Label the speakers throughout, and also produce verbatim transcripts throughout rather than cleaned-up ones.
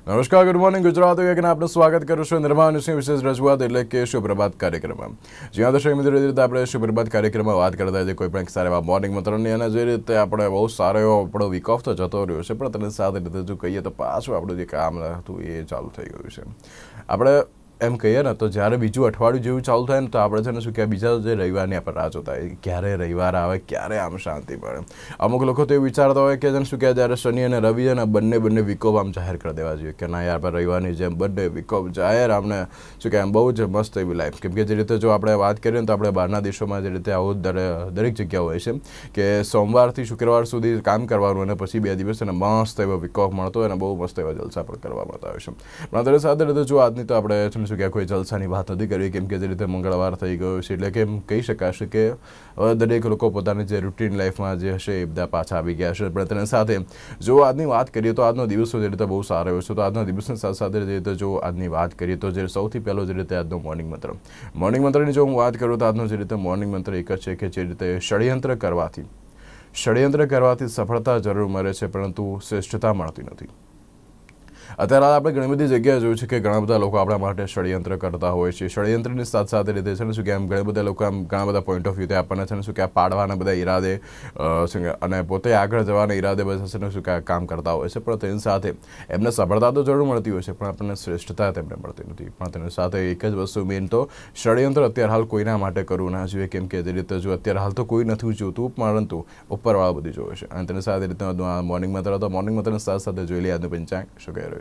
Speaker 1: નમસ્કાર, good morning Gujarat. એક આપનું સ્વાગત કરું છું નિર્માણ વિશેષ રજૂઆત એટલે કે સુપ્રભાત કાર્યક્રમમાં. જ્યાં દર્શક મિત્રો રીતે આપણે સુપ્રભાત કાર્યક્રમમાં વાત કરતા હોય કોઈ પણ સારા એવા મોર્નિંગ મંત્રની અને જે રીતે આપણે બહુ સારો એવો આપણો વીક ઓફ તો જતો રહ્યો છે, પણ તેની સાથે રીતે જો કહીએ તો પાછું આપણું જે કામ હતું એ ચાલુ થઈ ગયું છે. આપણે એમ કહીએ ને તો જ્યારે બીજું અઠવાડિયું જેવું ચાલુ થાય ને તો આપણે છે ને શું કે બીજા જે રવિવારની આપણે રાહ જોતા હોય ક્યારે રવિવાર આવે, ક્યારે આમ શાંતિ મળે. અમુક લોકો તો એવું વિચારતા હોય કે જેને શું કહે જ્યારે શનિ અને રવિ અને બંને બંને વીકોપ આમ જાહેર કરી દેવા જોઈએ કે ના યાર આપણે રવિવારની જેમ બંને વીકોપ જાહેર આમને શું કે આમ બહુ જ મસ્ત એવી લાઈફ. કેમ કે જે રીતે જો આપણે વાત કરીએ ને તો આપણે બહારના દેશોમાં જે રીતે આવું દરેક જગ્યા હોય છે કે સોમવારથી શુક્રવાર સુધી કામ કરવાનું અને પછી બે દિવસ એને મસ્ત એવો વીકોપ મળતો હોય અને બહુ મસ્ત એવા જલસા પણ કરવા મળતા હોય છે. પણ તેની સાથે રીતે જો આજની તો આપણે શું કે કોઈ જલસાની વાત નથી કરવી કેમ કે જે રીતે મંગળવાર થઈ ગયો છે એટલે કે એમ કહી શકાશે કે દરેક લોકો પોતાની જે રૂટીન લાઈફમાં જે હશે એ બધા પાછા આવી ગયા છે. પણ તેની સાથે જો આજની વાત કરીએ તો આજનો દિવસ જે રીતે બહુ સારો રહ્યો છે. તો આજના દિવસની સાથે સાથે જે રીતે જો આજની વાત કરીએ તો જે સૌથી પહેલો જે રીતે આજનો મોર્નિંગ મંત્ર મોર્નિંગ મંત્રની જો હું વાત કરું તો આજનો જે રીતે મોર્નિંગ મંત્ર એક જ છે કે જે રીતે ષડયંત્ર કરવાથી ષડયંત્ર કરવાથી સફળતા જરૂર મળે છે પરંતુ શ્રેષ્ઠતા મળતી નથી. અત્યારે આપણે ઘણી બધી જગ્યાએ જોયું છે કે ઘણા બધા લોકો આપણા માટે ષડયંત્ર કરતા હોય છે. ષડયંત્રની સાથે સાથે રીતે છે ને શું કે આમ ઘણા બધા લોકો આમ ઘણા બધા પોઈન્ટ ઓફ વ્યૂથી આપણને છે ને શું કે પાડવાના બધા ઈરાદે શું કે અને પોતે આગળ જવાના ઈરાદે બધા છે ને શું કે કામ કરતા હોય છે. પણ તેની સાથે એમને સફળતા તો જરૂર મળતી હોય છે પણ આપણને શ્રેષ્ઠતા તેમને મળતી નથી. પણ તેની સાથે એક જ વસ્તુ મેઇન તો ષડયંત્ર અત્યારે હાલ કોઈના માટે કરવું ના જોઈએ કેમ કે જે રીતે જો અત્યારે હાલ તો કોઈ નથી જોતું પરંતુ ઉપરવાળા બધી જોવે છે. અને તેની સાથે રીતે મોર્નિંગ મંત્ર હતો મોર્નિંગ મંત્રની સાથે સાથે જોઈ લઈએ આજનું પંચાંગ શું કહી રહ્યું છે.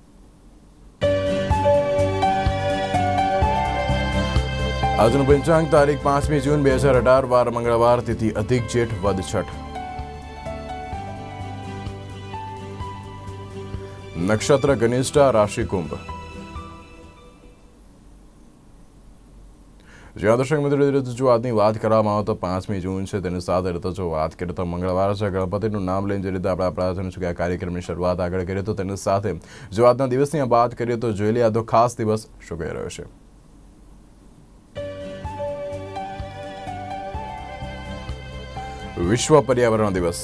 Speaker 1: આજનું પંચાંગ તારીખ પાંચમી જૂન બે હજાર અઢાર વાર મંગળવાર, તિથિ અધિક જેઠ વદ છઠ, નક્ષત્ર ઘનિષ્ઠા, રાશિ કુંભ. જ્યાં દર્શક મિત્રો જો આજની વાત કરવામાં આવે તો પાંચમી જૂન છે તેની સાથે રીતે જો વાત કરીએ તો મંગળવાર છે. ગણપતિનું નામ લઈને જે રીતે આપણે આપણા શું કે કાર્યક્રમની શરૂઆત આગળ કરીએ તો તેની સાથે જો આજના દિવસની વાત કરીએ તો જોઈ લઈએ આજનો ખાસ દિવસ શું કહી રહ્યો છે. વિશ્વ પર્યાવરણ દિવસ.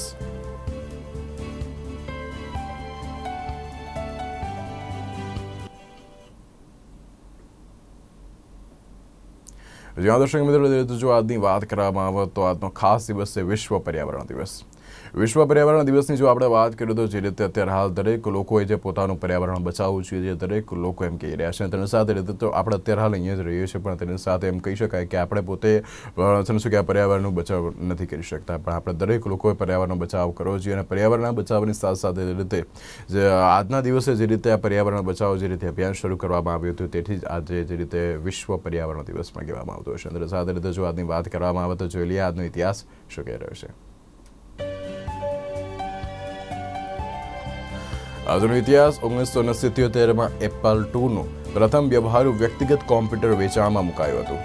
Speaker 1: જ્યાં દર્શક મિત્રો જો આજની વાત કરવામાં આવે તો આજનો ખાસ દિવસ છે વિશ્વ પર્યાવરણ દિવસ. વિશ્વ પર્યાવરણ દિવસની જો આપણે વાત કરીએ તો જે રીતે અત્યારે હાલ દરેક લોકોએ જે પોતાનું પર્યાવરણ બચાવવું જોઈએ જે દરેક લોકો એમ કહી રહ્યા છે તેની સાથે રીતે તો આપણે અત્યારે હાલ અહીંયા જ રહીએ છીએ પણ તેની સાથે એમ કહી શકાય કે આપણે પોતે શું કે પર્યાવરણનો બચાવ નથી કરી શકતા. પણ આપણે દરેક લોકોએ પર્યાવરણનો બચાવ કરવો જોઈએ અને પર્યાવરણના બચાવની સાથે સાથે રીતે જે આજના દિવસે જે રીતે આ પર્યાવરણ બચાવ જે રીતે અભિયાન શરૂ કરવામાં આવ્યું હતું તેથી જ આજે જે રીતે વિશ્વ પર્યાવરણ દિવસમાં કહેવામાં આવતો હશે. અને સાથે રીતે જો આજની વાત કરવામાં આવે તો જોઈ લઈએ આજનો ઇતિહાસ શું કહી રહ્યો છે. આજનો ઇતિહાસ ઓગણીસો ને સિત્યોતેરમાં એપલ ટુનું પ્રથમ વ્યવહારુ વ્યક્તિગત કોમ્પ્યુટર વેચાણમાં મુકાયું હતું.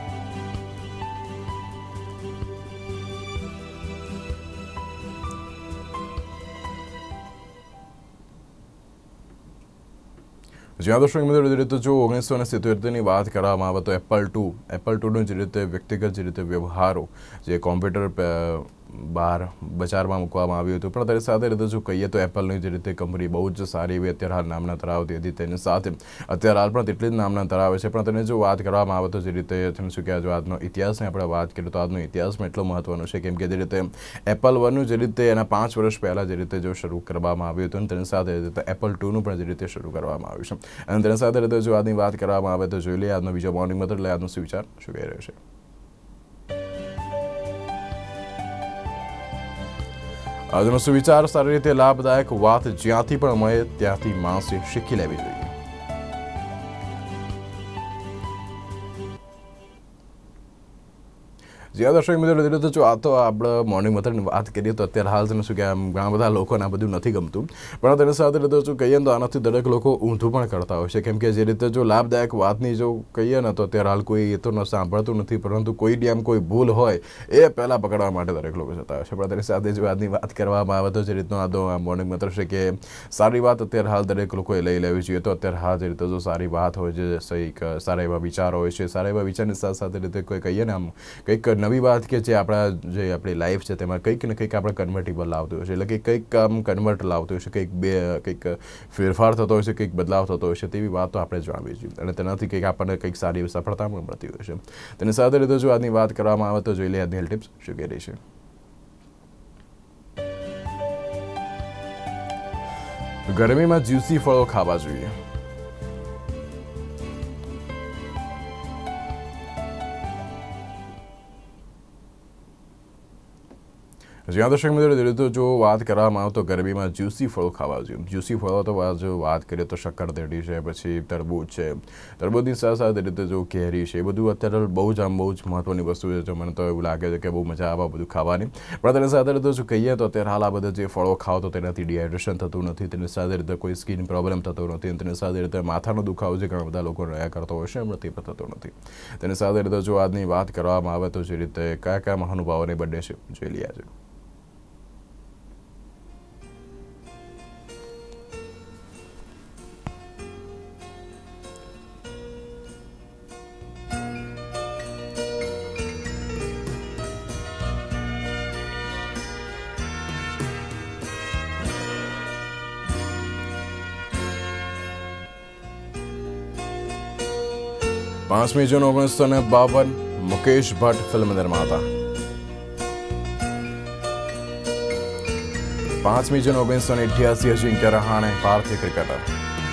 Speaker 1: જ્યાં દર્શક મિત્રો જે રીતે જો ઓગણીસો ને સિત્યોતેરની વાત કરવામાં આવે તો એપલ ટુ એપલ ટુનું જે રીતે વ્યક્તિગત જે રીતે વ્યવહારો જે કોમ્પ્યુટર બહાર બજારમાં મૂકવામાં આવ્યું હતું. પણ તેની સાથે રીતે જો કહીએ તો એપલની જે રીતે કંપની બહુ જ સારી એવી અત્યારે હાલ નામના ધરાવતી હતી તેની સાથે અત્યારે હાલ પણ તેટલી જ નામના ધરાવે છે. પણ તેને જો વાત કરવામાં આવે તો જે રીતે શું કહેવાય જો આજનો ઇતિહાસની આપણે વાત કરીએ તો આજનો ઇતિહાસમાં એટલો મહત્વનો છે કેમ કે જે રીતે એપલ વનનું જે રીતે એના પાંચ વર્ષ પહેલાં જે રીતે જો શરૂ કરવામાં આવ્યું હતું અને તેની સાથે રીતે એપલ ટુનું પણ જે રીતે શરૂ કરવામાં આવ્યું છે. અને તેની સાથે રીતે જો આજની વાત કરવામાં આવે તો જોઈ લઈએ આજનો બીજો મોર્નિંગ મંત્ર એટલે આજનો સુવિચાર શું કહી રહ્યો છે. આજનો સુવિચાર સારી રીતે લાભદાયક વાત જ્યાંથી પણ મળે ત્યાંથી માણસે શીખી લેવી જોઈએ. જ્યાં દર્શક મિત્રો તો જો આ તો આપણે મોર્નિંગ મંત્રની વાત કરીએ તો અત્યારે હાલ શું કે આમ ઘણા બધા લોકોને આ બધું નથી ગમતું પણ તેની સાથે રીતે જો કહીએ તો આનાથી દરેક લોકો ઊંધું પણ કરતા હોય છે કેમ કે જે રીતે જો લાભદાયક વાતની જો કહીએ ને તો અત્યારે હાલ કોઈ એ તો ન સાંભળતું નથી પરંતુ કોઈ આમ કોઈ ભૂલ હોય એ પહેલાં પકડવા માટે દરેક લોકો જતા હોય છે. પણ તેની સાથે જો આજની વાત કરવામાં આવે તો જે રીતનો આ મોર્નિંગ મંત્ર છે કે સારી વાત અત્યારે હાલ દરેક લોકોએ લઈ લેવી જોઈએ. તો અત્યારે હાલ જે રીતે જો સારી વાત હોય છે સહી સારા એવા વિચારો હોય છે સારા એવા વિચારની સાથે સાથે રીતે કોઈ કહીએ ને આમ કંઈક નવી વાત કે જે આપણા જે આપણી લાઈફ છે તેમાં કંઈક ને કંઈક આપણે કન્વર્ટેબલ લાવતું હોય છે, એટલે કે કંઈક આમ કન્વર્ટ લાવતું હોય છે, કંઈક બે કંઈક ફેરફાર થતો હોય છે, કંઈક બદલાવ થતો હોય છે, તેવી વાતો આપણે જાણવી જોઈએ અને તેનાથી કંઈક આપણને કંઈક સારી એવી સફળતા પણ મળતી હોય છે. તેની સાથે રીતે જો આજની વાત કરવામાં આવે તો જોઈ લઈએ આજની ટિપ્સ શું કહી રહી છે. ગરમીમાં જ્યુસી ફળો ખાવા જોઈએ. જ્યાં દર્શક મિત્રો જો વાત કરવામાં આવે તો ગરમીમાં જ્યુસી ફળો ખાવા જોઈએ. જ્યુસી ફળો તો જો વાત કરીએ તો શક્કરટેટી છે, પછી તરબૂચ છે, તરબૂચની સાથે સાથે રીતે જો કેરી છે, એ બધું અત્યારે બહુ જ આમ બહુ જ મહત્વની વસ્તુ છે. જો મને તો એવું લાગે છે કે બહુ મજા આવે બધું ખાવાની. પણ તેની સાથે રીતે જો કહીએ તો અત્યારે હાલ આ બધા જે ફળો ખાઓ તો તેનાથી ડિહાઇડ્રેશન થતું નથી, તેની સાથે રીતે કોઈ સ્કિન પ્રોબ્લેમ થતો નથી, તેની સાથે રીતે માથાનો દુખાવો જે ઘણા બધા લોકો રહ્યા કરતો હોય છે એમાં તે પણ થતો નથી. તેની સાથે રીતે જો આજની વાત કરવામાં આવે તો જે રીતે કયા કયા મહાનુભાવોની બર્થડે છે જોઈ લઈએ છે. પાંચમી જૂન ઓગણીસો ને બાવન મુકેશ ભટ્ટ ફિલ્મ નિર્માતા. પાંચમી જૂન ઓગણીસો ને અઠ્યાસી અજિંક્ય રહાણે ભારતીય ક્રિકેટર.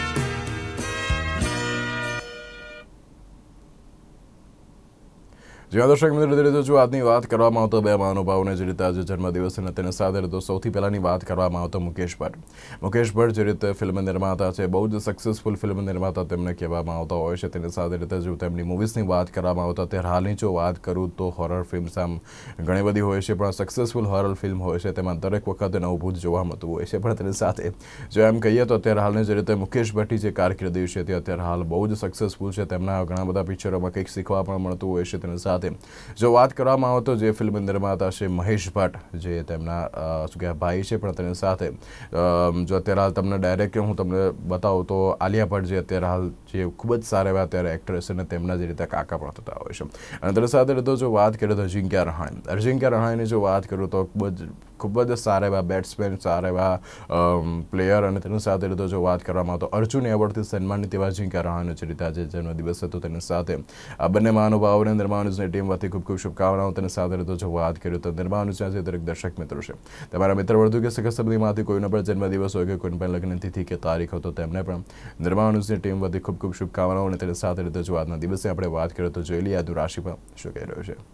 Speaker 1: જ્યાં દર્શક મિત્રો જો આજની વાત કરવામાં આવતો બે મહાનુભાવોને જે રીતે આજે જન્મદિવસ અને તેની સાથે તો સૌથી પહેલાની વાત કરવામાં આવતો મુકેશ ભટ્ટ. મુકેશ ભટ્ટ જે રીતે ફિલ્મ નિર્માતા છે, બહુ જ સક્સેસફુલ ફિલ્મ નિર્માતા તેમને કહેવામાં આવતા હોય છે. તેની સાથે રીતે જો તેમની મૂવીઝની વાત કરવામાં આવતો અત્યારે હાલની જો વાત કરું તો હોરર ફિલ્મ્સ આમ ઘણી બધી હોય છે, પણ સક્સેસફુલ હોરર ફિલ્મ હોય છે તેમાં દરેક વખતે નવું ભૂત જોવા મળતું હોય છે. પણ તેની સાથે જો એમ કહીએ તો અત્યારે હાલની જે રીતે મુકેશ ભટ્ટની જે કારકિર્દી છે તે અત્યારે હાલ બહુ જ સક્સેસફુલ છે. તેમના ઘણા બધા પિક્ચરોમાં કંઈક શીખવા પણ મળતું હોય છે. તેની સાથે જો વાત કરવામાં આવે તો જે ફિલ્મ નિર્માતા છે મહેશ ભટ્ટ, જે તેમના શું કહેવાય ભાઈ છે, પણ તેની સાથે જો અત્યારે હાલ તમને ડાયરેક્ટ હું તમને બતાવું તો આલિયા ભટ્ટ જે અત્યારે હાલ જે ખૂબ જ સારા એવા અત્યારે એક્ટ્રેસ અને તેમના જે રીતે કાકા પણ થતા હોય છે. અને તેની સાથે તો જો વાત કરીએ તો અજિંક્ય રહાણે અજિંક્ય રહાણેની જો વાત કરું તો ખૂબ જ ખૂબ જ સારા એવા બેટ્સમેન, સારા એવા પ્લેયર અને તેની સાથે રીતે જો વાત કરવામાં આવે તો અર્જુન એવોર્ડથી સન્માનિત એવા અજિંક્ય રહાણે જે રીતે આજે જન્મદિવસ હતો. તેની સાથે આ બંને મહાનુભાવોને નિર્માણ ન્યૂઝની ટીમ વતી ખૂબ ખૂબ શુભકામનાઓ. તેની સાથે રીતે જો વાત કરીએ તો નિર્માણ ન્યૂઝના જે દરેક દર્શક મિત્રો છે, તમારા મિત્ર વર્તુ કે સગા સંબંધીમાંથી કોઈનો પણ જન્મદિવસ હોય કે કોઈને પણ લગ્ન તિથિ કે તારીખ હોય તો તેમને પણ નિર્માણ ન્યૂઝની ટીમ વતી ખૂબ ખૂબ શુભકામનાઓ. અને તેની સાથે રીતે જો આજના દિવસે આપણે વાત કરીએ તો જોઈ લઈએ આજનું રાશિફળ શું કહી રહ્યું છે.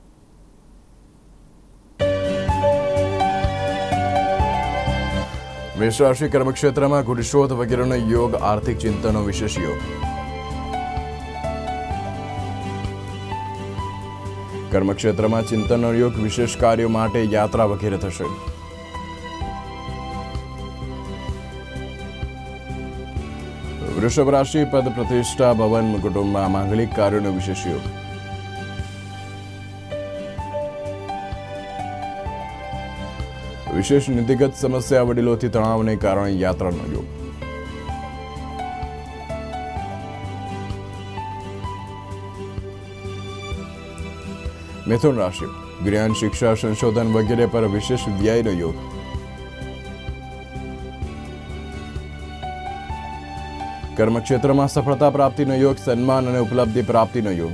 Speaker 1: મેષ રાશિ કર્મક્ષેત્રમાં ગુણશોધ વગેરેનો યોગ, આર્થિક ચિંતનો વિશેષ યોગ. કર્મક્ષેત્રમાં ચિંતનનો યોગ, વિશેષ કાર્યો માટે યાત્રા વગેરે થશે. વૃષભ રાશિ પદ પ્રતિષ્ઠા, ભવન, કુટુંબમાં માંગલિક કાર્યોનો વિશેષ યોગ. વિશેષ નીતિગત સમસ્યા, વડીલોથી તણાવને કારણે યાત્રાનો યોગ. મિથુન રાશિ જ્ઞાન, શિક્ષા, સંશોધન વગેરે પર વિશેષ વ્યયનો યોગ. કર્મક્ષેત્રમાં સફળતા પ્રાપ્તિનો યોગ, સન્માન અને ઉપલબ્ધિ પ્રાપ્તિનો યોગ.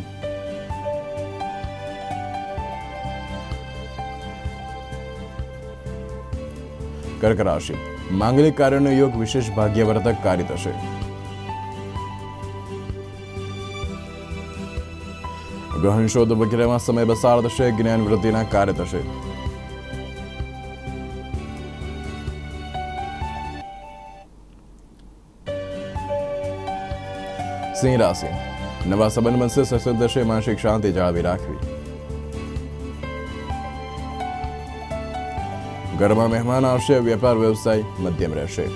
Speaker 1: કર્ક રાશિ માંગલિક કાર્યનો યોગ, વિશેષ ભાગ્યવર્ધક કાર્ય થશે. ગહન શોધ વગેરેમાં સમય પસાર થશે, જ્ઞાન વૃદ્ધિના કાર્ય થશે. સિંહ રાશિ નવા સંબંધ બનશે, સસદ થશે, માનસિક શાંતિ જાળવી રાખવી. ઘરમાં મહેમાન આવશે, વેપાર વ્યવસાય મધ્યમ રહેશે.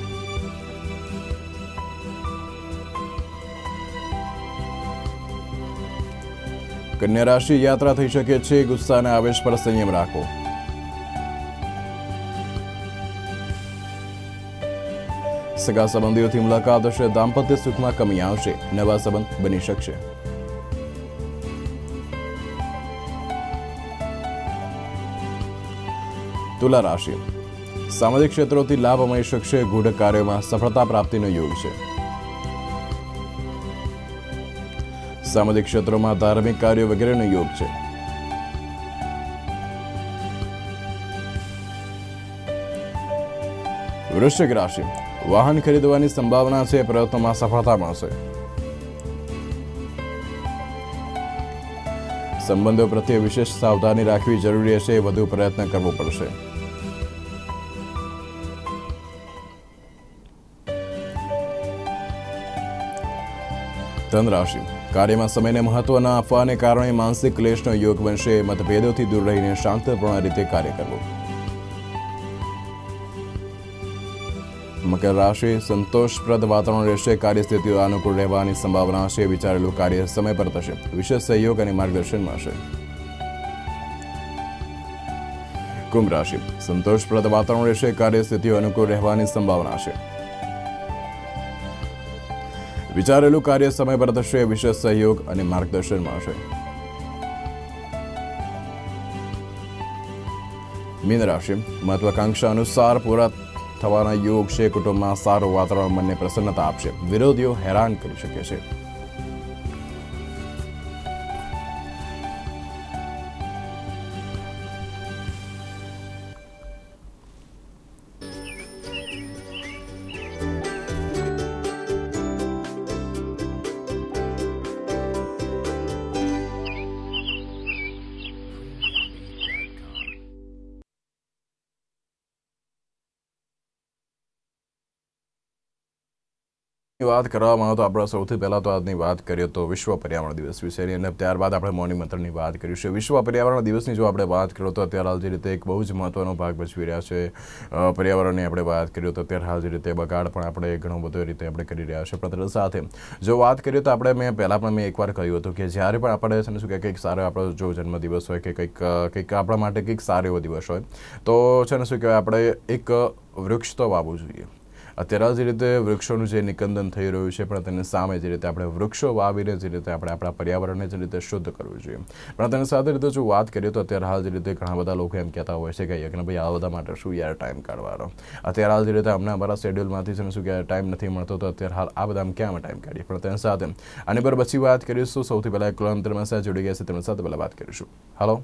Speaker 1: કન્યા રાશિ યાત્રા થઈ શકે છે, ગુસ્સા અને આવેશ પર સંયમ રાખો. સગા સંબંધીઓથી મુલાકાત હશે, દાંપત્ય સુખમાં કમી આવશે, નવા સંબંધ બની શકશે. તુલા રાશિ, સામાજિક ક્ષેત્રોથી લાભ મળી શકશે. ગૂઢ કાર્યોમાં સફળતા પ્રાપ્તિનો યોગ છે. સામાજિક ક્ષેત્રોમાં ધાર્મિક કાર્યો વગેરેનો યોગ છે. વૃશ્ચિક રાશિ, વાહન ખરીદવાની સંભાવના છે. પ્રયત્નોમાં સફળતા મળશે. સંબંધો પ્રત્યે વિશેષ સાવધાની રાખવી જરૂરી હશે. વધુ પ્રયત્ન કરવો પડશે. ધન રાશિ, કાર્યમાં સમયને મહત્વ ન આપવાને કારણે માનસિક ક્લેશનો યોગ બનશે. મતભેદોથી દૂર રહીને શાંતિપૂર્ણ રીતે કાર્ય કરવું. મકર રાશિ, સંતોષપ્રદ વાતાવરણ રહેશે. કાર્યસ્થિતિઓ અનુકૂળ રહેવાની સંભાવના છે. વિચારેલું કાર્ય સમય પર થશે. વિશેષ સહયોગ અને માર્ગદર્શન મળશે. કુંભ રાશિ, સંતોષપ્રદ વાતાવરણ રહેશે. કાર્યસ્થિતિઓ અનુકૂળ રહેવાની સંભાવના છે. વિચારેલું કાર્ય સમય પર થશે. વિશેષ સહયોગ અને માર્ગદર્શન મળશે. મીન રાશિ, મહત્વાકાંક્ષા અનુસાર પૂરા થવાના યોગ છે. કુટુંબમાં સારું વાતાવરણ મનને પ્રસન્નતા આપશે. વિરોધીઓ હેરાન કરી શકે છે. વાત કરવામાં આવે તો આપણે સૌથી પહેલાં તો આજની વાત કરીએ તો વિશ્વ પર્યાવરણ દિવસ વિશેની, અને ત્યારબાદ આપણે મોર્નિંગ મંત્રની વાત કરીશું. વિશ્વ પર્યાવરણ દિવસની જો આપણે વાત કરીએ તો અત્યારે હાલ જે રીતે એક બહુ જ મહત્વનો ભાગ ભજવી રહ્યા છે પર્યાવરણની આપણે વાત કરીએ તો અત્યારે હાલ જે રીતે બગાડ પણ આપણે ઘણો બધો રીતે આપણે કરી રહ્યા છે. પણ સાથે જો વાત કરીએ તો આપણે મેં પહેલાં પણ મેં એકવાર કહ્યું હતું કે જ્યારે પણ આપણે છે ને શું કે કંઈક સારો આપણો જો જન્મદિવસ હોય કે કંઈક કંઈક આપણા માટે કંઈક સારો એવો દિવસ હોય તો છે ને શું કહેવાય આપણે એક વૃક્ષ તો વાવવું જોઈએ. અત્યારે જે રીતે વૃક્ષોનું જે નિકંદન થઈ રહ્યું છે પણ તેની સામે જે રીતે આપણે વૃક્ષો વાવીને જે રીતે આપણે આપણા પર્યાવરણને જે રીતે શુદ્ધ કરવું જોઈએ. પણ તેની સાથે રીતે જો વાત કરીએ તો અત્યારે હાલ જે રીતે ઘણા બધા લોકો એમ કહેતા હોય છે કે યજ્ઞભાઈ આ બધા માટે શું યાર ટાઈમ કાઢવાનો. અત્યારે હાલ જે રીતે અમને અમારા શેડ્યુલમાંથી છે ને શું કહેવાય ટાઈમ નથી મળતો તો અત્યારે હાલ આ બધા ક્યાં ટાઈમ કાઢીએ. પણ તેની સાથે આની પર પછી વાત કરીશું. સૌથી પહેલાં કુલંતર સાથે જોડી ગયા છે તેમની સાથે પહેલાં વાત કરીશું. હાલો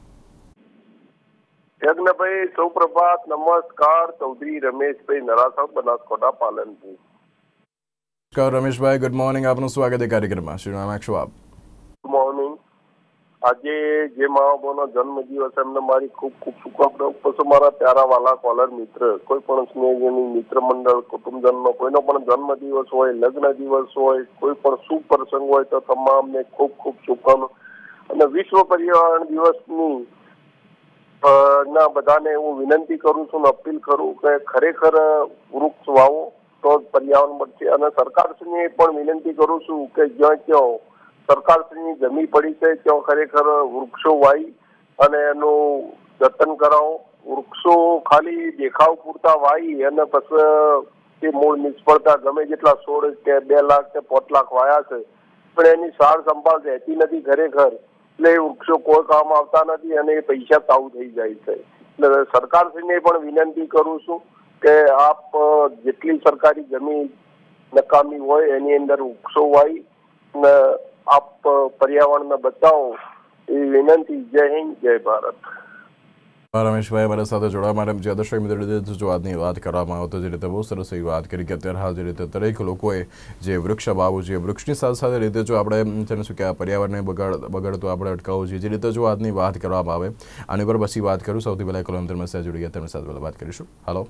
Speaker 2: યજ્ઞભાઈ, સુપ્રભાત, નમસ્કાર. ચૌધરી રમેશભાઈ, નરાસા, બનાસકાંઠા, પાલનપુર.
Speaker 1: નમસ્કાર રમેશભાઈ, ગુડ મોર્નિંગ. આપનું સ્વાગત છે કાર્યક્રમમાં. શ્રી નામ છો આપ?
Speaker 2: Good morning. આજે જે મા બાપનો જન્મ દિવસ એમને મારી ખૂબ ખૂબ શુભકામનાઓ. પછી મારા પ્યારા વાલા કોલર મિત્ર, કોઈ પણ સ્નેહજની મિત્ર મંડળ, કુટુંબજનનો કોઈનો પણ જન્મ દિવસ હોય, લગ્ન દિવસ હોય, કોઈ પણ શુભ પ્રસંગ હોય તો તમામને ખૂબ ખૂબ શુભકામનાઓ. અને વિશ્વ પર્યાવરણ દિવસની ના બધાને હું વિનંતી કરું છું ને અપીલ કરું કે ખરેખર વૃક્ષ વાવો તો પર્યાવરણ બચશે. અને સરકારશ્રીને પણ વિનંતી કરું છું કે જ્યાં ક્યાં સરકારશ્રીની જમી પડી છે ત્યાં ખરેખર વૃક્ષો વાવી અને એનું જતન કરાવો. વૃક્ષો ખાલી દેખાવ પૂરતા વાવી અને પછી તે મૂળ નિષ્ફળતા ગમે જેટલા સોળ કે બે લાખ કે પાંચ લાખ વાયા છે પણ એની સાર સંભાળ રહેતી નથી ખરેખર. એટલે એ વૃક્ષો કોઈ કામ આવતા નથી અને એ પૈસા તાવ થઈ જાય છે. એટલે સરકારશ્રીને પણ વિનંતી કરું છું કે આપ જેટલી સરકારી જમીન નકામી હોય એની અંદર વૃક્ષો વાવી અને આપ પર્યાવરણને બચાવો એ વિનંતી. જય હિન્દ, જય ભારત.
Speaker 1: રમેશભાઈ મારા સાથે જોડવા માટે જે દર્શક મિત્રો જો આજની વાત કરવામાં આવે તો જે રીતે બહુ સરસ એવી વાત કરી કે અત્યારે હાલ જે રીતે દરેક લોકોએ જે વૃક્ષ વાવવું જોઈએ, વૃક્ષની સાથે સાથે રીતે જો આપણે છે ને શું કહેવાય પર્યાવરણને બગાડ બગાડતું આપણે અટકાવવું જોઈએ. જે રીતે જો આજની વાત કરવામાં આવે આની પર પછી વાત કરું. સૌથી પહેલાં કલમ મેસેજ જોડી ગયા તેમની સાથે પહેલાં વાત કરીશું. હાલો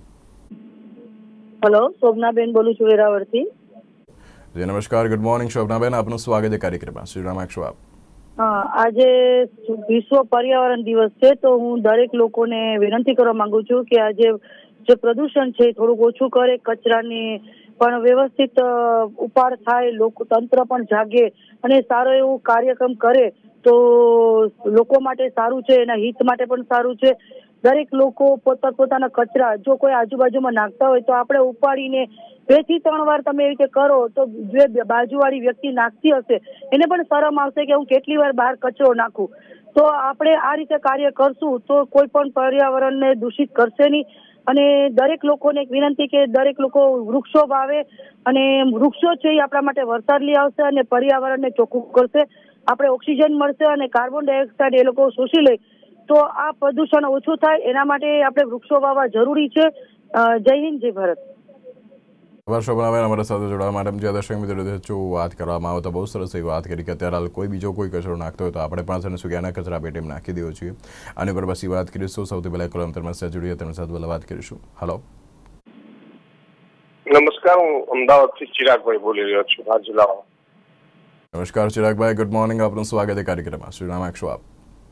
Speaker 3: હેલો, શોભનાબેન બોલું છું વેરાવળથી.
Speaker 1: જી નમસ્કાર, ગુડ મોર્નિંગ શોભનાબેન. આપનું સ્વાગત છે કાર્યક્રમમાં. શ્રી રામ છો આપ?
Speaker 3: હા, આજે વિશ્વ પર્યાવરણ દિવસ છે તો હું દરેક લોકોને વિનંતી કરવા માંગુ છું કે આજે જે પ્રદૂષણ છે થોડુંક ઓછું કરે, કચરાની પણ વ્યવસ્થિત ઉપાડ થાય, લોકો તંત્ર પણ જાગે અને સારો એવું કાર્યક્રમ કરે તો લોકો માટે સારું છે, એના હિત માટે પણ સારું છે. દરેક લોકો પોતા પોતાના કચરા જો કોઈ આજુબાજુમાં નાખતા હોય તો આપણે ઉપાડીને બે થી ત્રણ વાર તમે એવી રીતે કરો તો જે બાજુવાળી વ્યક્તિ નાખતી હશે એને પણ શરમ આવશે કે હું કેટલી વાર બહાર કચરો નાખું. તો આપણે આ રીતે કાર્ય કરશું તો કોઈ પણ પર્યાવરણને દૂષિત કરશે નહીં. અને દરેક લોકોને એક વિનંતી કે દરેક લોકો વૃક્ષો વાવે અને વૃક્ષો છે એ આપણા માટે વરસાદ લઈ આવશે અને પર્યાવરણને ચોખ્ખું કરશે. આપણે ઓક્સિજન મળશે અને કાર્બન ડાયોક્સાઇડ એ લોકો શોષી લે તો આ પ્રદૂષણ ઓછું થાય. એના માટે આપણે વૃક્ષો વાવવા જરૂરી છે. જય હિન્દ, જય ભારત.
Speaker 1: વર્ષો બનાવે અમારા સાથે જોડાવા માટે જે દર્શક મિત્રો જો વાત કરવામાં આવે તો બહુ સરસ એવી વાત કરી કે અત્યારે હાલ કોઈ બીજો કોઈ કચરો નાખતો હોય તો આપણે પણ છે ને સુગ્યાના કચરા પેટીમાં નાખી દેવો જોઈએ. આની પર પછી વાત કરીશું. સૌથી પહેલા કોલમ તમારી સાથે જોડીએ તેની સાથે પહેલા વાત કરીશું. હલો,
Speaker 2: નમસ્કાર, હું અમદાવાદથી ચિરાગભાઈ બોલી રહ્યો છું. હા જિલ્લામાં.
Speaker 1: નમસ્કાર ચિરાગભાઈ, ગુડ મોર્નિંગ. આપનું સ્વાગત છે કાર્યક્રમમાં. શું નામ આપશો આપ?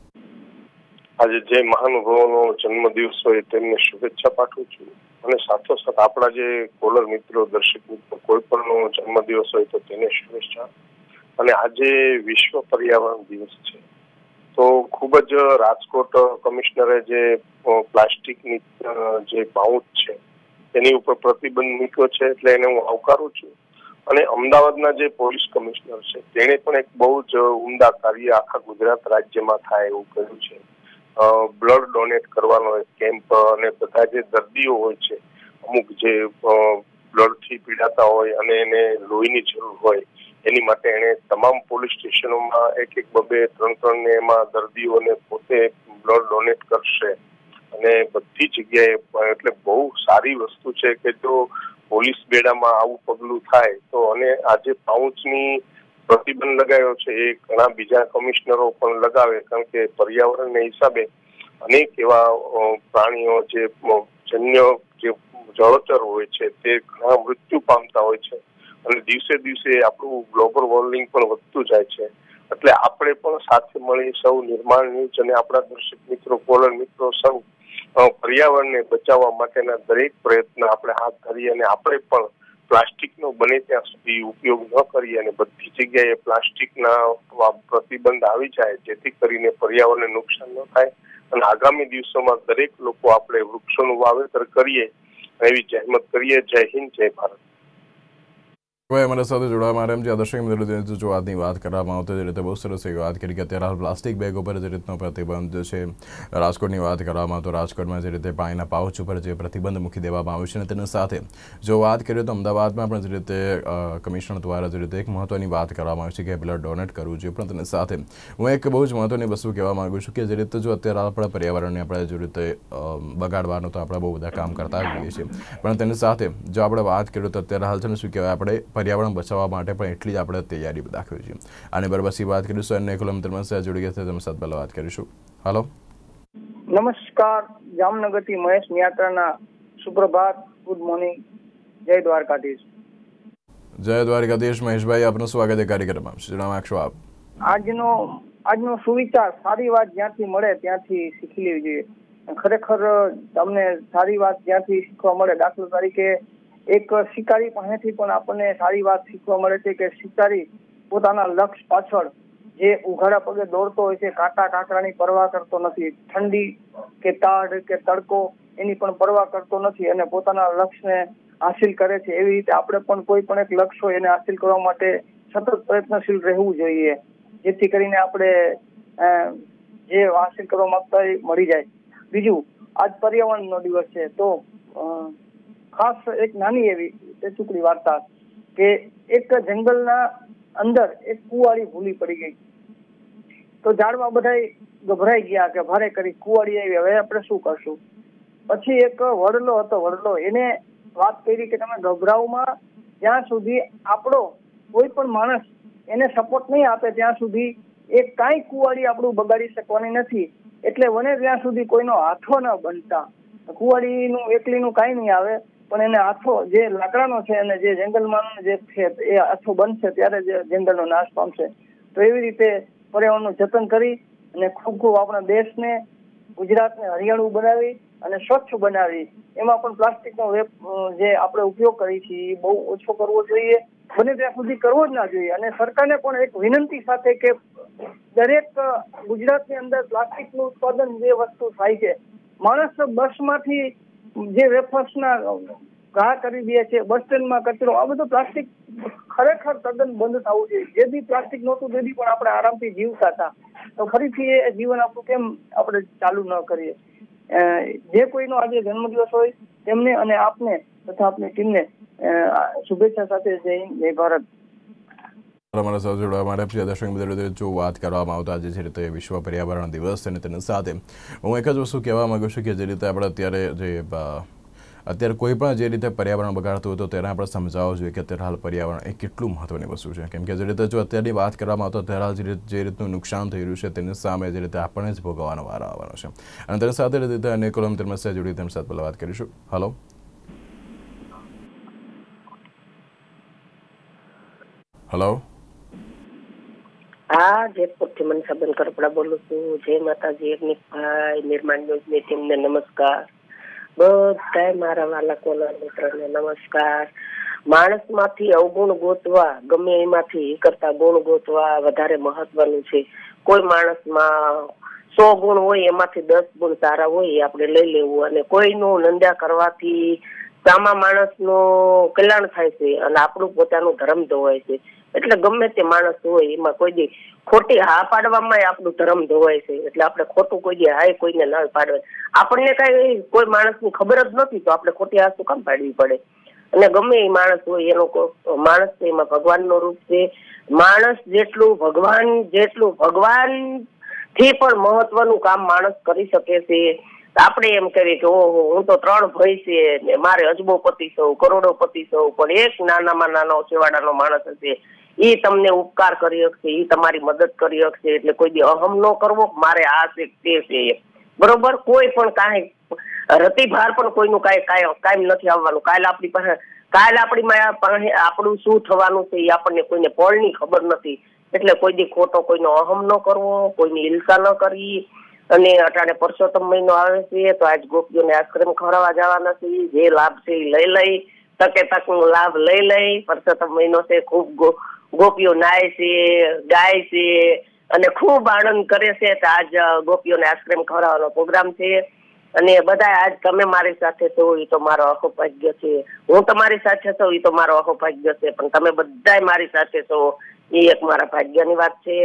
Speaker 2: આજે જે મહાનુભાવોનો જન્મદિવસ હોય તેમને શુભેચ્છા પાઠવું છું અને સાથોસાથ આપણા જે કોલર મિત્રો, દર્શક મિત્રો કોઈ પણનો જન્મદિવસ હોય તો તેને શુભેચ્છા. અને આજે વિશ્વ પર્યાવરણ દિવસ છે તો ખૂબ જ રાજકોટ કમિશનરે જે પ્લાસ્ટિકની જે પાઉચ છે એની ઉપર પ્રતિબંધ મૂક્યો છે એટલે એને હું આવકારું છું. અને અમદાવાદના જે પોલીસ કમિશનર છે તેણે પણ એક બહુ જ ઉમદા કાર્ય આખા ગુજરાત રાજ્યમાં થાય એવું કર્યું છે. બ્લડ ડોનેટ કરવાનો એક કેમ્પ અને બધા જે દર્દીઓ હોય છે અમુક જે બ્લડથી પીડાતા હોય અને એને લોહીની જરૂર હોય એની માટે એણે તમામ પોલીસ સ્ટેશનોમાં એક એક બબે ત્રણ ત્રણ ને એમાં દર્દીઓને પોતે બ્લડ ડોનેટ કરશે અને બધી જગ્યાએ એટલે બહુ સારી વસ્તુ છે કે જો પોલીસ બેડામાં આવું પગલું થાય તો. અને આજે પાઉચની પ્રતિબંધ લગાવ્યો છે એ ઘણા બીજા કમિશનરો પણ લગાવે કારણ કે પર્યાવરણને હિસાબે અનેક એવા પ્રાણીઓ જે જન્ય જે જળચર હોય છે તે ઘણા મૃત્યુ પામતા હોય છે અને દિવસે દિવસે આપણું ગ્લોબલ વોર્મિંગ પણ વધતું જાય છે. એટલે આપણે પણ સાથે મળી સૌ નિર્માણ ન્યૂઝ અને આપણા દર્શક મિત્રો, કોલર મિત્રો સૌ પર્યાવરણને બચાવવા માટેના દરેક પ્રયત્ન આપણે હાથ ધરીએ અને આપણે પણ પ્લાસ્ટિકનો બને ત્યાં સુધી ઉપયોગ ન કરીએ અને બધી જગ્યાએ પ્લાસ્ટિકના પ્રતિબંધ આવી જાય જેથી કરીને પર્યાવરણને નુકસાન ન થાય. અને આગામી દિવસોમાં દરેક લોકો આપણે વૃક્ષોનું વાવેતર કરીએ એવી જહેમત કરીએ. જય હિન્દ, જય ભારત.
Speaker 1: અમારા સાથે જોડાવા માટે જે દર્શક મિત્રો જો આજની વાત કરવામાં આવતી જે રીતે બહુ સરસ એવી વાત કરી કે અત્યારે હાલ પ્લાસ્ટિક બેગ ઉપર જે રીતનો પ્રતિબંધ છે. રાજકોટની વાત કરવામાં તો રાજકોટમાં જે રીતે પાણીના પાઉચ ઉપર જે પ્રતિબંધ મૂકી દેવામાં આવ્યો છે અને તેની સાથે જો વાત કરીએ તો અમદાવાદમાં પણ જે રીતે કમિશનર દ્વારા જે રીતે એક મહત્વની વાત કરવામાં આવી છે કે બ્લડ ડોનેટ કરવું જોઈએ. પણ તેની સાથે હું એક બહુ જ મહત્વની વસ્તુ કહેવા માગું છું કે જે રીતે જો અત્યારે આપણા પર્યાવરણને આપણે જે રીતે બગાડવાનું તો આપણે બહુ બધા કામ કરતા જ હોઈએ છીએ પણ તેની સાથે જો આપણે વાત કરીએ તો અત્યારે હાલ છે ને શું કહેવાય આપણે પર્યાવરણ બચાવવા માટે પણ એટલી જ આપણે તૈયારી દાખવી છે. આની પર પછી વાત કરીશું અને કિલોમીટરમાં સાથે જોડી ગયા છે તમે સાથે પહેલા વાત કરીશું. હલો,
Speaker 4: નમસ્કાર, જામનગરથી મહેશ મિયાત્રાના સુપ્રભાત, ગુડ મોર્નિંગ, જય દ્વારકાધીશ.
Speaker 1: જય દ્વારકાધીશ મહેશભાઈ, આપનું સ્વાગત છે કાર્યક્રમમાં. શું નામ આપશો આપ?
Speaker 4: આજનો આજનો સુવિચાર સારી વાત જ્યાંથી મળે ત્યાંથી શીખી લેવી જોઈએ. ખરેખર તમને સારી વાત જ્યાંથી શીખવા મળે, દાખલા તરીકે એક શિકારી પાસેથી પણ આપણને સારી વાત શીખવા મળે છે કે શિકારી પોતાના લક્ષ્ય પાછળ જે ઉઘાડા પગે દોડતો હોય છે, કાંટા કાંકરાની પરવા કરતો નથી, ઠંડી કે તાડ કે તડકો એની પણ પરવા કરતો નથી અને પોતાના લક્ષ્યને હાસિલ કરે છે. એવી રીતે આપણે પણ કોઈ પણ એક લક્ષ્ય હોય એને હાસિલ કરવા માટે સતત પ્રયત્નશીલ રહેવું જોઈએ જેથી કરીને આપણે જે હાસિલ કરવા માંગતા હોય મળી જાય. બીજું, આજ પર્યાવરણનો દિવસ છે તો ખાસ એક નાની એવી ટૂંકી વાર્તા કે એક જંગલના અંદર એક કુવાડી ભૂલી પડી ગઈ તો ઝાડમાં બધા ગભરાઈ ગયા કે ભારે કરી કુવાડી આવી, હવે આપણે શું કરશું? પછી એક વડલો હતો, વડલો એને વાત કરી કે તમે ગભરાવમાં જ્યાં સુધી આપણો કોઈ પણ માણસ એને સપોર્ટ નહીં આપે ત્યાં સુધી એ કાંઈ કુવાડી આપણું બગાડી શકવાની નથી. એટલે બને ત્યાં સુધી કોઈનો હાથો ન બનતા. કુવાડીનું એકલીનું કાંઈ નહીં આવે પણ એને હાથો જે લાકડાનો છે અને જે જંગલમાં જે છે એ હાથો બનશે ત્યારે જ જંગલનો નાશ પામશે. તો એવી રીતે પર્યાવરણનું જતન કરી અને ખૂબ ખૂબ આપણા દેશને, ગુજરાતને હરિયાળું બનાવી અને સ્વચ્છ બનાવી એમાં પણ પ્લાસ્ટિકનો વેપ જે આપણે ઉપયોગ કરીએ છીએ એ બહુ ઓછો કરવો જોઈએ, બને ત્યાં સુધી કરવો જ ના જોઈએ. અને સરકારને પણ એક વિનંતી સાથે કે દરેક ગુજરાતની અંદર પ્લાસ્ટિકનું ઉત્પાદન જે વસ્તુ થાય છે, માણસ બસમાંથી જે વેફર્સના ઘા કરી દે છે, બસ સ્ટેન્ડમાં કચરો, આ બધું પ્લાસ્ટિક ખરેખર તદ્દન બંધ થવું જોઈએ. જે દી પ્લાસ્ટિક નહોતું તે દી પણ આપણે આરામથી જીવતા હતા, તો ફરીથી એ જીવન આપણું કેમ આપણે ચાલુ ન કરીએ? જે કોઈનો આજે જન્મદિવસ હોય તેમને અને આપને તથા આપની ટીમને શુભેચ્છા સાથે જય હિન્દ, જય ભારત.
Speaker 1: અમારા સાથે જોડાવા માટે દર્શક મિત્રો, જો વાત કરવામાં આવતા આજે જે રીતે વિશ્વ પર્યાવરણ દિવસ અને તેની સાથે હું એક જ વસ્તુ કહેવા માંગુ છું કે જે રીતે આપણે અત્યારે જે અત્યારે કોઈ પણ જે રીતે પર્યાવરણ બગાડતું હોય તો તેને આપણે સમજાવવું જોઈએ કે અત્યારે હાલ પર્યાવરણ એ કેટલું મહત્વની વસ્તુ છે. કેમ કે જે રીતે જો અત્યારની વાત કરવામાં આવતો ત્યારે હાલ જે રીતનું નુકસાન થઈ રહ્યું છે તેની સામે જે રીતે આપણને જ ભોગવવાનો વારો આવવાનો છે. અને તેની સાથે રીતે અનેક કિલોમીટર સાથે જોડી તેની સાથે પહેલાં વાત કરીશું. હલો હલો
Speaker 5: હા, જેતપુરથી મનસાબેન કરપડા બોલું છું. જય માતાજી, અગ્નિભાઈ, નિર્માણ ન્યૂઝની ટીમને નમસ્કાર. બધા મારા વાલા કોલર મિત્રને નમસ્કાર. માણસમાંથી અવગુણ ગોતવા ગમે એમાંથી કરતા ગુણ ગોતવા વધારે મહત્વનું છે. કોઈ માણસમાં સો ગુણ હોય એમાંથી દસ ગુણ સારા હોય એ આપણે લઈ લેવું, અને કોઈનું નિંદા કરવાથી સામા માણસનું કલ્યાણ થાય છે અને આપણું પોતાનું ધર્મ ધોવાય છે. એટલે ગમે તે માણસ હોય એમાં કોઈ દી ખોટી હા પાડવામાં આપણું ધર્મ ધોવાય છે. એટલે આપણે ખોટું કોઈ દી હાય કોઈને ના પાડવાય. આપણને કઈ કોઈ માણસની ખબર જ નથી તો આપણે ખોટી હા શું કામ પાડવી પડે? અને ગમે એ માણસ હોય એનો માણસ છે એમાં ભગવાનનું રૂપ છે. માણસ જેટલું ભગવાન જેટલું ભગવાન થી પણ મહત્વનું કામ માણસ કરી શકે છે. આપણે એમ કરીએ કે ઓહો હું તો ત્રણ ભય છે ને મારે અજબોપતિ સૌ કરોડોપતિ સૌ, પણ એક નાનામાં નાનો છેવાડાનો માણસ હશે એ તમને ઉપકાર કરી શકશે, એ તમારી મદદ કરી શકશે. એટલે કોઈ દી અહમ ન કરવો મારે આ છે તે છે, બરોબર? કોઈ પણ કાંઈ રતિભાર પણ કોઈનું કાંઈ કાંઈ કાયમ નથી આવવાનું. કાલે આપણી પાસે કાલે આપણી પાસે આપણું શું થવાનું છે એ આપણને કોઈને પળની ખબર નથી. એટલે કોઈ દી ખોટો કોઈનો અહમ ન કરવો, કોઈની હિંસા ન કરવી. અને અટાણે પરસોત્તમ મહિનો આવે છે તો આજ ગોપીઓને આઈસ્ક્રીમ ખવડાવવા જવાના છે. જે લાભ છે એ લઈ લઈ, તકે તકનો લાભ લઈ લઈ. પરસોત્તમ મહિનો છે, ખૂબ ગોપીઓ નાય છે, ગાય છે અને ખૂબ આનંદ કરે છે. તો આજ ગોપીઓને આઈસ્ક્રીમ ખવડાવવાનો પ્રોગ્રામ છે. અને બધા આજ તમે મારી સાથે છો એ તો મારો અહોભાગ્ય છે. હું તમારી સાથે છું એ તો મારો અહોભાગ્ય છે. પણ તમે બધા મારી સાથે છો એ એક મારા ભાગ્યની વાત છે.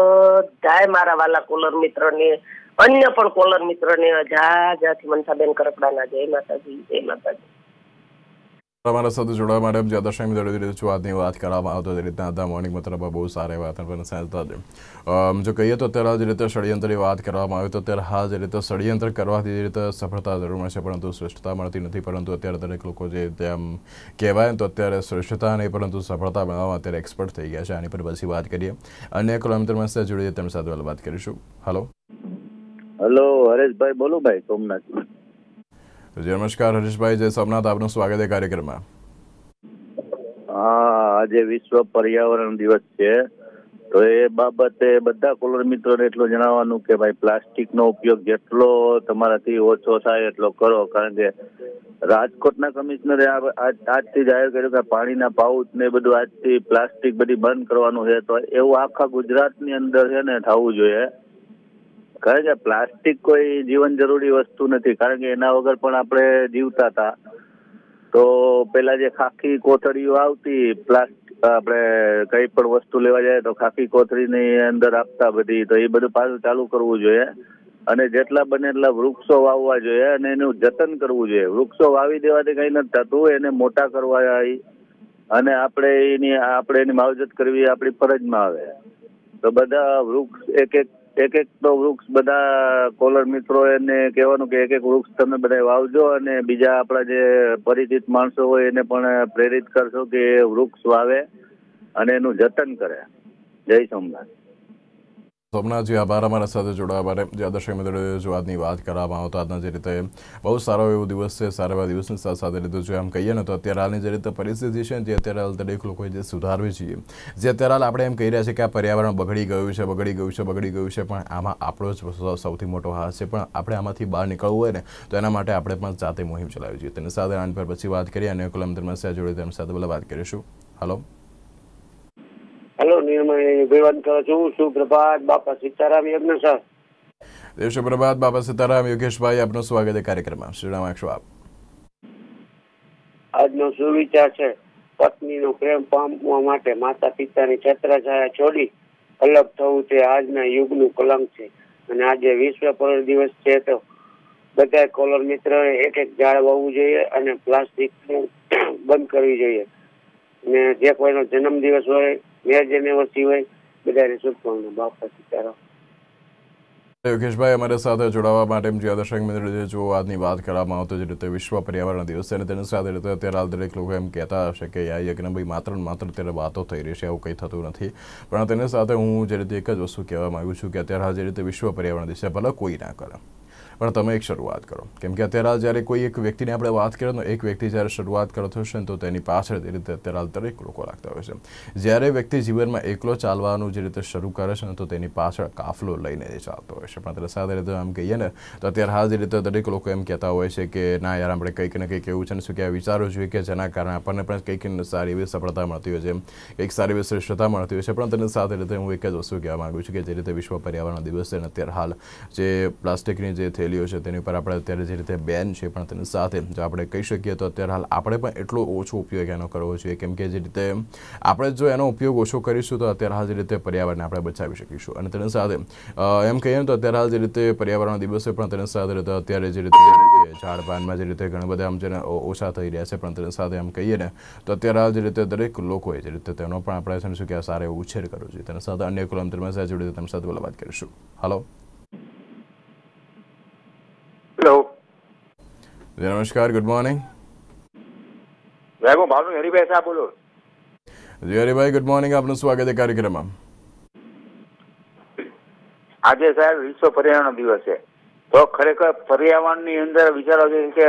Speaker 5: બધા મારા વાલા કોલર મિત્રને, અન્ય પણ કોલર મિત્રને જા જાથી મનસાબેન કરપડાના જય માતાજી, જય માતાજી.
Speaker 1: તમારા સાથે જોડાવા માટે જે દર્શક મિત્રો છું આજની વાત કરવામાં આવતો એ રીતના હતા મોર્નિંગ મતલબ બહુ સારા એવા હતા. જો કહીએ તો અત્યારે જે રીતે ષડયંત્રની વાત કરવામાં આવે તો અત્યારે હા જે રીતે ષડયંત્ર કરવાથી જે રીતે સફળતા જરૂર મળશે પરંતુ શ્રેષ્ઠતા મળતી નથી. પરંતુ અત્યારે દરેક લોકો જે તેમ કહેવાય તો અત્યારે શ્રેષ્ઠતા નહીં પરંતુ સફળતા બનાવવામાં અત્યારે એક્સપર્ટ થઈ ગયા છે. આની પર પછી વાત કરીએ. અન્ય કિલોમીટરમાં સાથે જોડીએ તેમની સાથે વાત કરીશું. હલો
Speaker 6: હલો હરેશભાઈ બોલું ભાઈ, સોમનાથ.
Speaker 1: જી નમસ્કાર હરીશભાઈ, જય સોમનાથ, આપનું સ્વાગત છે કાર્યક્રમમાં.
Speaker 6: હા, આજે વિશ્વ પર્યાવરણ દિવસ છે તો એ બાબતે બધા કોલર મિત્રોને એટલું જણાવવાનું કે ભાઈ પ્લાસ્ટિકનો ઉપયોગ જેટલો તમારાથી ઓછો થાય એટલો કરો. કારણ કે રાજકોટના કમિશનરે આજથી જાહેર કર્યું કે પાણીના પાઉચ ને બધું આજથી પ્લાસ્ટિક બધી બંધ કરવાનું છે. તો એવું આખા ગુજરાતની અંદર છે ને થવું જોઈએ. કારણ કે પ્લાસ્ટિક કોઈ જીવન જરૂરી વસ્તુ નથી. કારણ કે એના વગર પણ આપણે જીવતા હતા. તો પેલા જે ખાખી કોથળીઓ આવતી પ્લાસ્ટિક, આપણે કઈ પણ વસ્તુ લેવા જાય તો ખાખી કોથળીની અંદર આપતા બધી, તો એ બધું પાછું ચાલુ કરવું જોઈએ. અને જેટલા બને એટલા વૃક્ષો વાવવા જોઈએ અને એનું જતન કરવું જોઈએ. વૃક્ષો વાવી દેવાથી કઈ નથી થતું, એને મોટા કરવા અને આપણે એની આપણે એની માવજત કરવી આપણી ફરજમાં આવે. તો બધા વૃક્ષ એક એક એક એક તો વૃક્ષ બધા કોલર મિત્રો એને કહેવાનું કે એક એક વૃક્ષ તમે બધા વાવજો અને બીજા આપણા જે પરિચિત માણસો હોય એને પણ પ્રેરિત કરશો કે વૃક્ષ વાવે અને એનું જતન કરે. જય સોમનાથ.
Speaker 1: સોમનાથજી, આભાર અમારા સાથે જોડાવા માટે. જે દર્શક મિત્રો જો આજની વાત કરવામાં આવતો આજના જે રીતે બહુ સારો એવો દિવસ છે, સારા એવા દિવસની સાથે સાથે લીધું જો આમ કહીએ ને તો અત્યારે હાલની જે રીતે પરિસ્થિતિ છે જે અત્યારે હાલ દરેક લોકોએ જે સુધારવી છીએ, જે અત્યારે હાલ આપણે એમ કહી રહ્યા છીએ કે આ પર્યાવરણ બગડી ગયું છે બગડી ગયું છે બગડી ગયું છે પણ આમાં આપણો જ સૌથી મોટો હાથ છે. પણ આપણે આમાંથી બહાર નીકળવું હોય ને તો એના માટે આપણે પણ જાતે મુહિમ ચલાવવી જોઈએ. તેની સાથે આની પર પછી વાત કરીએ અને કિલોમીટરમાં સાથે જોડે તેની સાથે પહેલાં વાત કરીશું. હલો
Speaker 7: હેલો, નિર્મળ વાત કરું છું. સુપ્રભાત બાપા સીતારામ યજ્ઞ સર.
Speaker 1: દેવ પ્રભાત બાપા સીતારામ. યોગેશભાઈ, આપનું સ્વાગત છે કાર્યક્રમમાં. શ્રીરામ આપશો આપ.
Speaker 7: આજનો સુવિચાર છે પત્નીનો પ્રેમ પામવા માટે માતા પિતાની છત્રછાયા છોડી અલગ થવું તે આજના યુગનું કલંક છે. અને આજે વિશ્વ પર્યાવરણ દિવસ છે તો બધા કોલર મિત્રોએ એક એક ઝાડ વાવવું જોઈએ અને પ્લાસ્ટિક બંધ કરવી જોઈએ. અને જે કોઈનો જન્મદિવસ હોય, મેરેજ એનિવર્સરી હોય, બધાને શુભકામના. બાપા સીતારામ.
Speaker 1: યોગેશભાઈ અમારી સાથે જોડાવા માટે જે દર્શક મિત્રો જો આજની વાત કરવામાં આવતો જે રીતે વિશ્વ પર્યાવરણ દિવસ છે અને તેની સાથે રીતે અત્યારે હાલ દરેક લોકો એમ કહેતા હશે કે આ યજ્ઞભાઈ માત્ર ને માત્ર અત્યારે વાતો થઈ રહી છે, એવું કંઈ થતું નથી. પણ તેની સાથે હું જે રીતે એક જ વસ્તુ કહેવા માગું છું કે અત્યારે હાલ જે રીતે વિશ્વ પર્યાવરણ દિવસ છે ભલે કોઈ ના કરે પણ તમે એક શરૂઆત કરો. કેમ કે અત્યારે હાલ જ્યારે કોઈ એક વ્યક્તિની આપણે વાત કરીએ તો એક વ્યક્તિ જ્યારે શરૂઆત કરતો હશે ને તો તેની પાછળ જે રીતે અત્યારે હાલ દરેક લોકો લાગતા હોય છે. જ્યારે વ્યક્તિ જીવનમાં એકલો ચાલવાનું જે રીતે શરૂ કરે છે ને તો તેની પાછળ કાફલો લઈને જ ચાલતો હોય છે. પણ અત્યારે સાથે રીતે આમ કહીએ ને તો અત્યારે હાલ જે રીતે દરેક લોકો એમ કહેતા હોય છે કે ના યાર આપણે કંઈક ને કંઈક એવું છે ને શું કહેવાય વિચારવું જોઈએ કે જેના કારણે આપણને પણ કંઈક સારી એવી સફળતા મળતી હોય છે, કંઈક સારી એવી શ્રેષ્ઠતા મળતી હોય છે. પણ તેની સાથે રીતે હું એક જ વસ્તુ કહેવા માગું છું કે જે રીતે વિશ્વ પર્યાવરણ દિવસ છે ને અત્યારે હાલ જે પ્લાસ્ટિકની જે થેલીઓ છે તેની ઉપર આપણે અત્યારે જે રીતે બેન છે પણ તેની સાથે જો આપણે કહી શકીએ તો અત્યારે હાલ આપણે પણ એટલો ઓછો ઉપયોગ એનો કરવો જોઈએ. કેમ કે જે રીતે આપણે જો એનો ઉપયોગ ઓછો કરીશું તો અત્યારે હાલ જે રીતે પર્યાવરણને આપણે બચાવી શકીશું. અને તેની સાથે એમ કહીએ તો અત્યારે હાલ જે રીતે પર્યાવરણ દિવસ છે પણ તેની સાથે રીતે અત્યારે જે રીતે ઝાડ પાનમાં જે રીતે ઘણા બધા આમ છે ને ઓછા થઈ રહ્યા છે. પણ તેની સાથે એમ કહીએ ને તો અત્યારે હાલ જે રીતે દરેક લોકોએ જે રીતે તેનો પણ આપણે છે ને શું કે સારો એવો ઉછેર કરવો જોઈએ. તેની સાથે અન્ય કુલમ ધર્મ સાથે જોડી તેની સાથે બોલા વાત કરીશું. હલો
Speaker 8: હેલો,
Speaker 1: નમસ્કાર, ગુડ મોર્નિંગ.
Speaker 8: હું ભાવનું હરિભાઈ સાહેબ બોલું.
Speaker 1: જી હરિભાઈ, ગુડ મોર્નિંગ. આપનું સ્વાગત છે કાર્યક્રમમાં.
Speaker 8: આજે સાહેબ વિશ્વ પર્યાવરણ દિવસ છે તો ખરેખર પર્યાવરણની અંદર વિચારો છે કે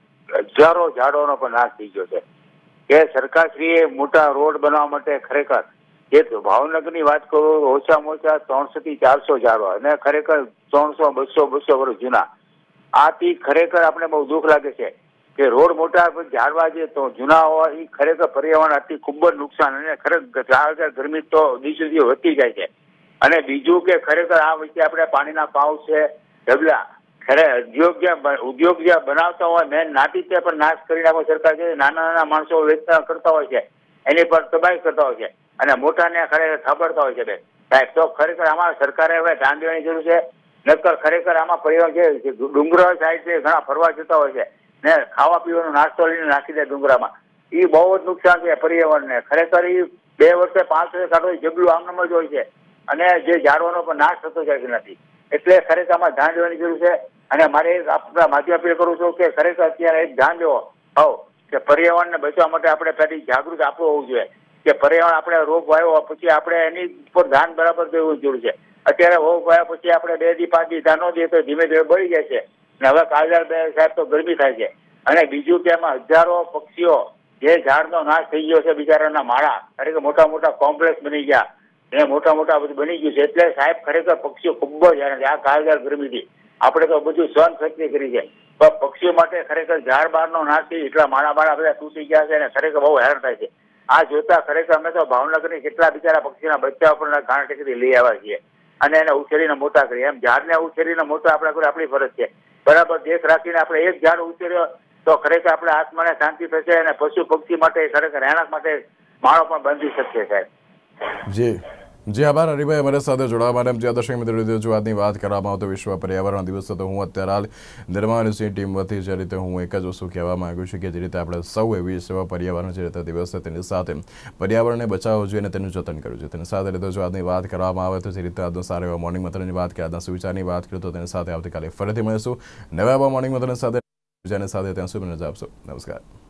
Speaker 8: હજારો ઝાડોનો પણ નાશ થઈ ગયો છે. કે સરકારશ્રીએ મોટા રોડ બનાવવા માટે ખરેખર જે ભાવનગરની વાત કરું ઓછામાં ઓછા ત્રણસો થી ચારસો ઝાડો અને ખરેખર ત્રણસો બસો બસો વર્ષ જૂના. આથી ખરેખર આપણે બહુ દુઃખ લાગે છે કે રોડ મોટા ઝાડવા જે તો જૂના હોવા એ ખરેખર પર્યાવરણ આથી ખૂબ જ નુકસાન અને ખરેખર ગરમી તો દિવસે દિવસે વધતી જાય છે. અને બીજું કે ખરેખર આ વચ્ચે આપણે પાણીના પાઉચ છે, ઢગલા ખરે ઉદ્યોગ જ્યાં ઉદ્યોગ જ્યાં બનાવતા હોય મેન નાટી તે પણ નાશ કરી નાખો સરકાર છે. નાના નાના માણસો વેચતા કરતા હોય છે એની પર તબાહી કરતા હોય છે અને મોટાને ખરેખર થાબડતા હોય છે. બે સાહેબ તો ખરેખર આમાં સરકારે હવે ધ્યાન દેવાની જરૂર છે. નકર ખરેખર આમાં પર્યાવરણ જે ડુંગરો સાઈડ છે ઘણા ફરવા જતા હોય છે ને ખાવા પીવાનો નાસ્તો લઈને નાખી દે ડુંગરામાં. એ બહુ જ નુકસાન છે પર્યાવરણને. ખરેખર એ બે વર્ષે પાંચ વર્ષે કાઢો જબલું આમનામ જ હોય છે અને જે ઝાડવાનો પણ નાશ થતો જાય નથી. એટલે ખરેખર આમાં ધ્યાન દેવાની જરૂર છે. અને મારે આપણા માધ્યમ અપીલ કરું છું કે ખરેખર અત્યારે એક ધ્યાન દેવો હોવ કે પર્યાવરણને બચવા માટે આપણે પહેલી જાગૃત આપવું હોવું જોઈએ કે પર્યાવરણ આપણે રોગ વાયો પછી આપણે એની ઉપર ધ્યાન બરાબર દેવું જરૂર છે. અત્યારે રોગ વાયા પછી આપણે બે દી પાંચ દી ધ્યાન ન દઈએ તો ધીમે ધીમે બળી જાય છે અને હવે કાળજાર બે સાહેબ તો ગરમી થાય છે. અને બીજું કે એમાં હજારો પક્ષીઓ જે ઝાડનો નાશ થઈ ગયો છે બિચારાના માળા ખરેખર મોટા મોટા કોમ્પ્લેક્સ બની ગયા એ મોટા મોટા બધું બની ગયું છે. એટલે સાહેબ ખરેખર પક્ષીઓ ખૂબ જ હેરાન છે આ કાળજાર ગરમીથી. આપણે તો બધું સહન શક્તિ કરી છે પણ પક્ષીઓ માટે ખરેખર ઝાડ બારનો નાશ થઈ એટલા માળા બાળા બધા તૂટી ગયા છે અને ખરેખર બહુ હેરાન થાય છે. આ જોતા ખરેખર અમે તો ભાવનગરની કેટલા બિચારા પક્ષીના બચ્ચા ઉપર ઘાણ ટેકરી લઈ આવ્યા છીએ અને એને ઉછેરીને મોટા કરીએ. એમ ઝાડને ઉછેરીને મોટા આપણા પર આપણી ફરજ છે. બરાબર દેખ રાખીને આપણે એક ઝાડ ઉછેર્યો તો ખરેખર આપણે આત્માને શાંતિ થશે અને પશુ પક્ષી માટે ખરેખર રહેણાંક માટે માળો પણ બાંધી શકશે સાહેબ.
Speaker 1: જી જી આભાર હરિભાઈ અમારી સાથે જોડાવા માટે. જે દર્શક મિત્રો જો આજની વાત કરવામાં આવતો વિશ્વ પર્યાવરણ દિવસ તો હું અત્યારે હાલ નિર્માણની ટીમ વતી જે રીતે હું એક જ વસ્તુ કહેવા માંગુ છું કે જે રીતે આપણે સૌ એવી વિશ્વ પર્યાવરણ જે રીતે દિવસ છે તેની સાથે પર્યાવરણને બચાવવું જોઈએ અને તેનું જતન કરવું જોઈએ. તેની સાથે રીતે જો આજની વાત કરવામાં આવે તો જે રીતે આજનો સારો એવા મોર્નિંગ મંત્રની વાત કરીએ, આજના સુવિચારની વાત કરીએ તો તેની સાથે આવતીકાલે ફરીથી મળીશું નવા એવા મોર્નિંગ મંત્રની સાથે સાથે ત્યાં સુધી રજા આપશો. નમસ્કાર.